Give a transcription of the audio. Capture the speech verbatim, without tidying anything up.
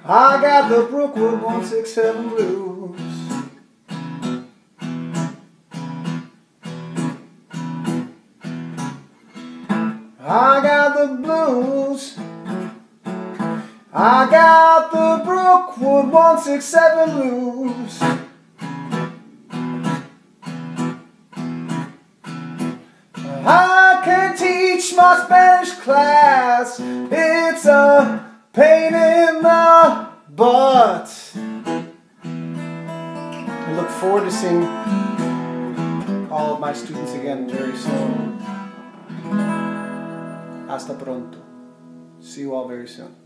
I got the Brookwood one six seven blues. I got the blues. I got the Brookwood one six seven blues. I can teach my Spanish class. It's a pain in the butt. I look forward to seeing all of my students again very soon. Hasta pronto. See you all very soon.